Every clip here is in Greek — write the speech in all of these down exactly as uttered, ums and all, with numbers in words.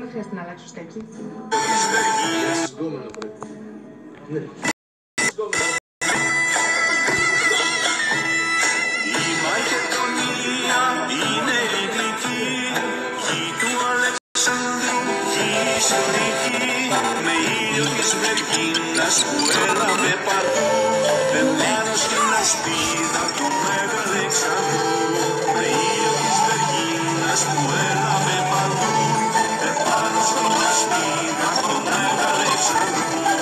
δεν χρειάζεται να αλλάξω στέκι. Η Μακεδονία είναι η γλυκή γη του Αλεξάνδρου, γη ιστορική, με ήλιο της Βεργίνας που έλαβε παντού, επάνω στην ασπίδα του Μέγα Αλεξάνδρου, με ήλιο της Βεργίνας που έλαβε παντού, επάνω στην ασπίδα του Μέγα Αλεξάνδρου.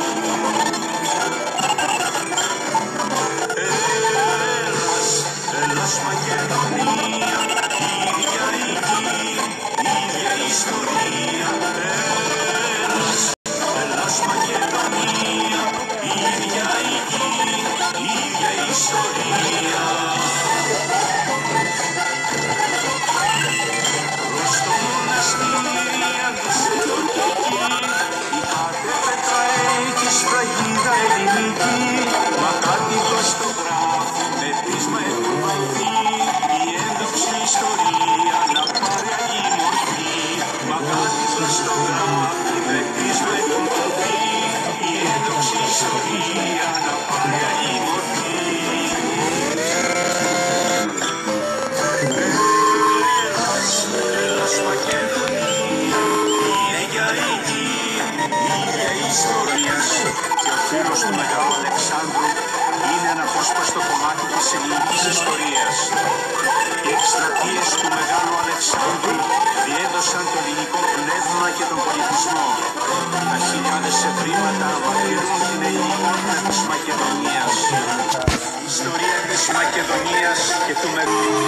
Ελλάς Μακεδονία, ίδια η γη, ίδια η ιστορία. Ελλάς, Ελλάς Μακεδονία, ίδια η γη, ίδια η ιστορία. Προς το μοναστήρι αντιστοιχωτική, η κατέπετα έχει σφραγίδα ελληνική, μα κάτι κοστογράφει με πείσμα εκβαλθεί, η ένδοξη ιστορία να πάρει άλλη μορφή. Μα κάτι κοστογράφει με πείσμα εκβαλθεί, η ένδοξη ιστορία να πάρει άλλη μορφή. Ελλάς, Ελλάς Μακεδονία, ίδια η γη, ίδια η ιστορία. Και ο φίλος του Μεγάλου Αλεξάνδρου είναι ένα απόσπαστο κομμάτι της ελληνικής ιστορίας. Οι εκστρατείες του Μεγάλου Αλεξάνδρου διέδωσαν το ελληνικό πνεύμα και τον πολιτισμό. Τα χιλιάδες ευρήματα βαφτηρούν την ελληνικότητα της Μακεδονίας. Η ιστορία της Μακεδονίας και του Μεγάλου.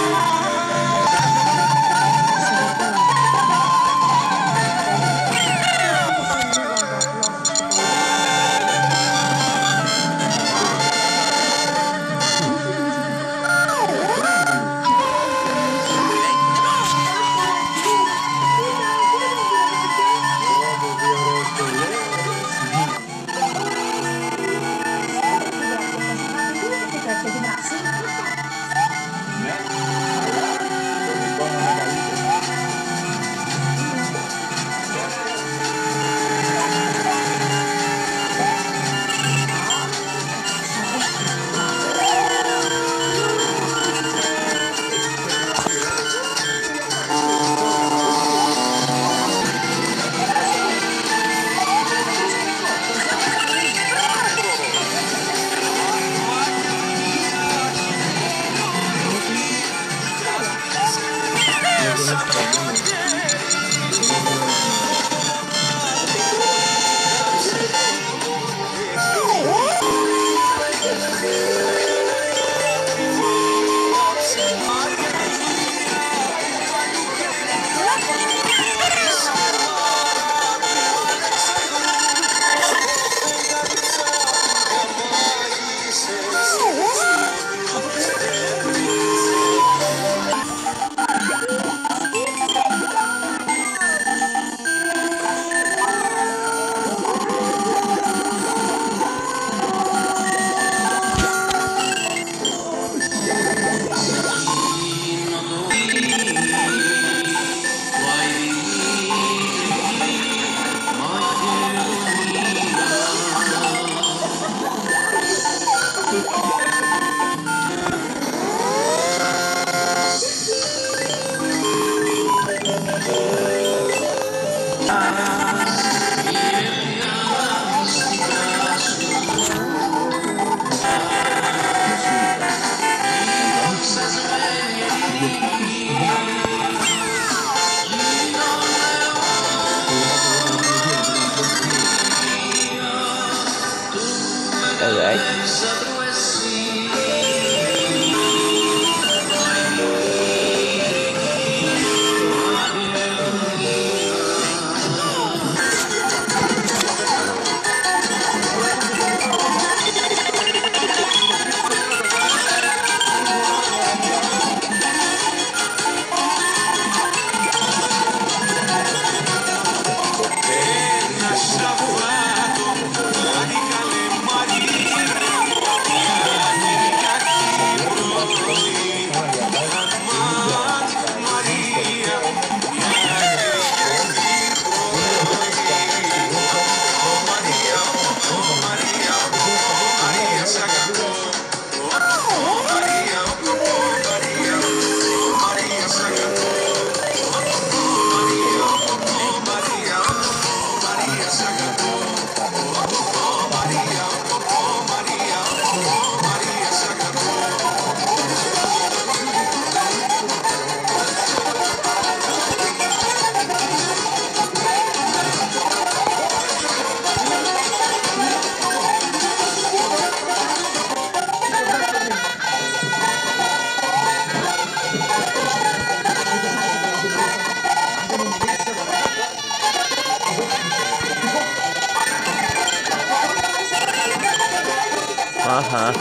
Αχα.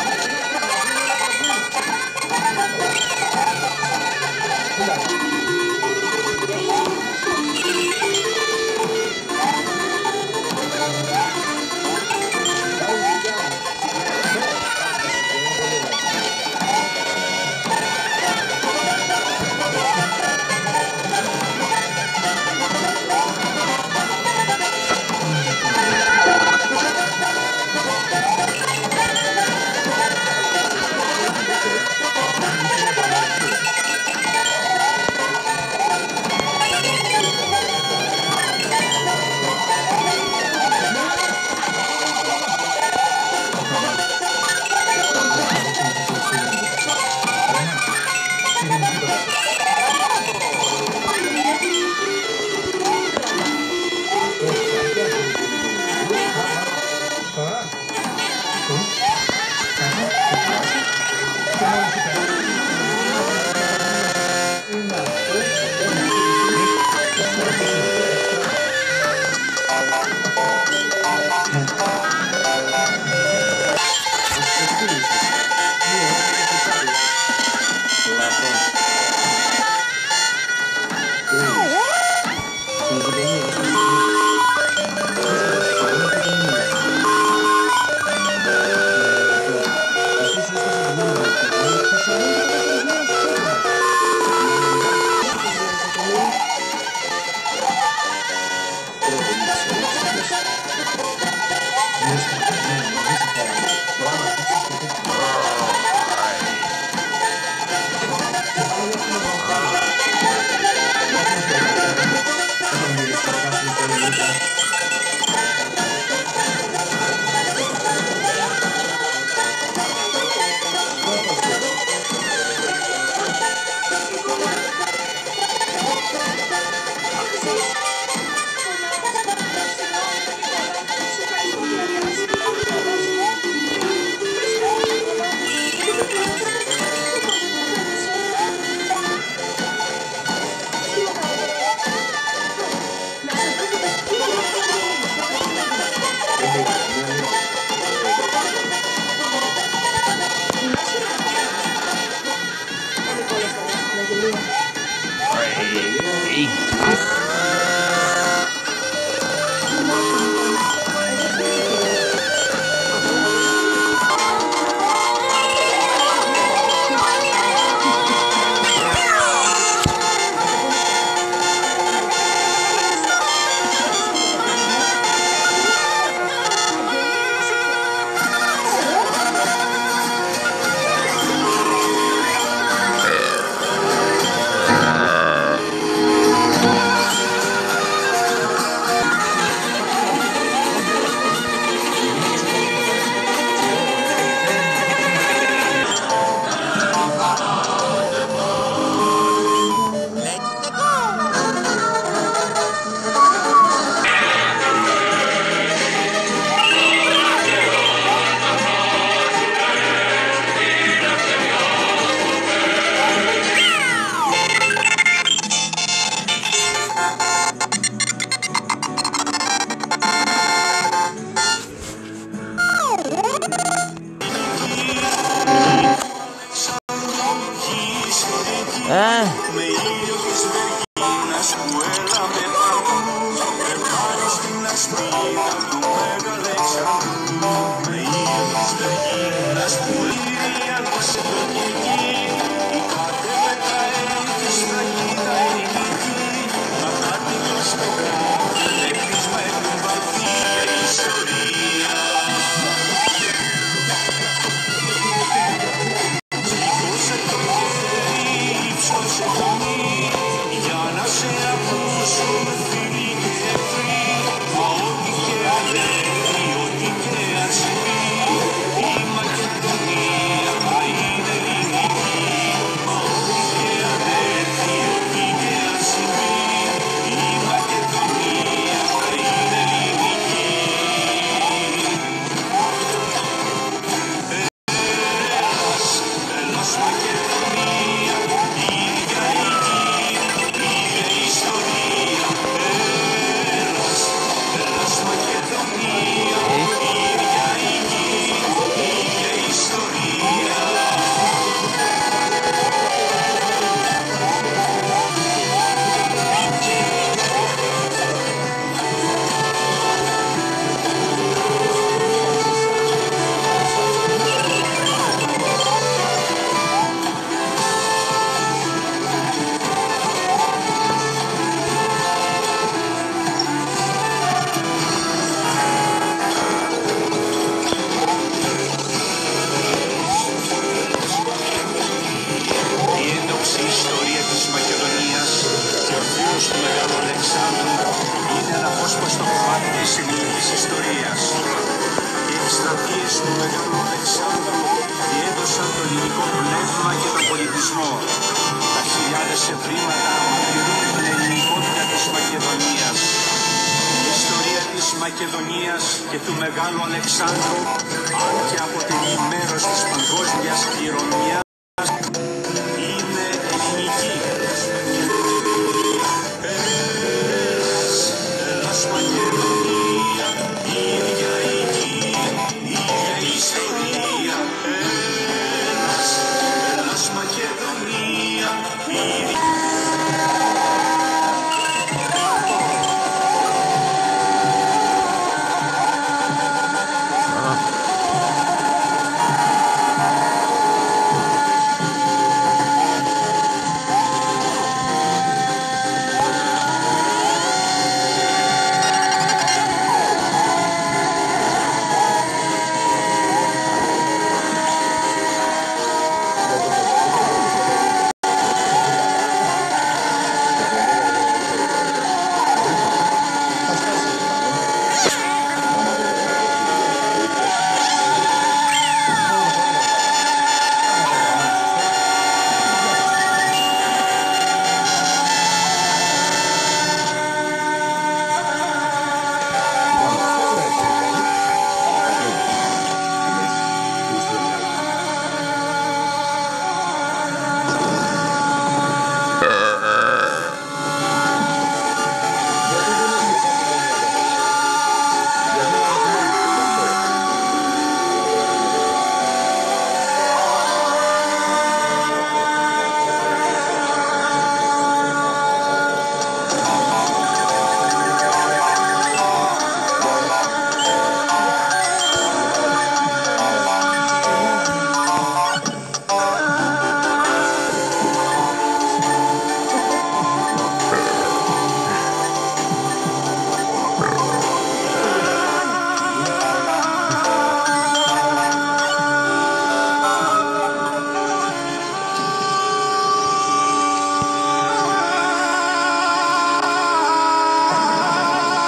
σε βήματα μαρτυρούν την ελληνικότητα της Μακεδονίας. Η ιστορία της Μακεδονίας και του Μεγάλου Αλεξάνδρου, αν και αποτελεί μέρος της παγκόσμιας κληρονομιάς,